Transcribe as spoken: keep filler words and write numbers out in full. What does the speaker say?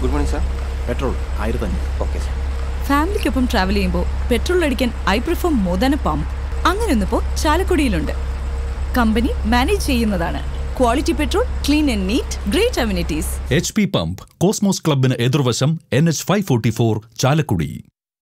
Good morning sir. Petrol ആയിരത്തി അഞ്ഞൂറ്. Okay sir. ഫാമിലിക്കൊപ്പം ട്രാവൽ ചെയ്യുമ്പോൾ പെട്രോൾ അടിക്കാൻ I prefer more than a pump. അങ്ങനെയൊന്നിപ്പോൾ ചാലക്കുടിയിലുണ്ട്. കമ്പനി മാനേജ് ചെയ്യുന്നതാണ്. Quality petrol, clean and neat, great amenities. H P pump, Cosmos ക്ലബിന് എതിർവശം, N H five forty four, Chalakudy.